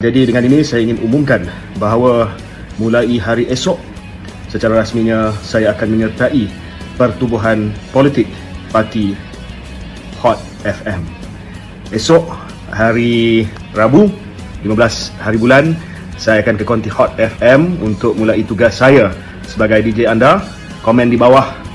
Jadi dengan ini saya ingin umumkan bahawa mulai hari esok secara rasminya saya akan menyertai pertubuhan politik parti Hot FM. Esok hari Rabu 15 hari bulan saya akan ke konti Hot FM untuk mulai tugas saya sebagai DJ anda. Komen di bawah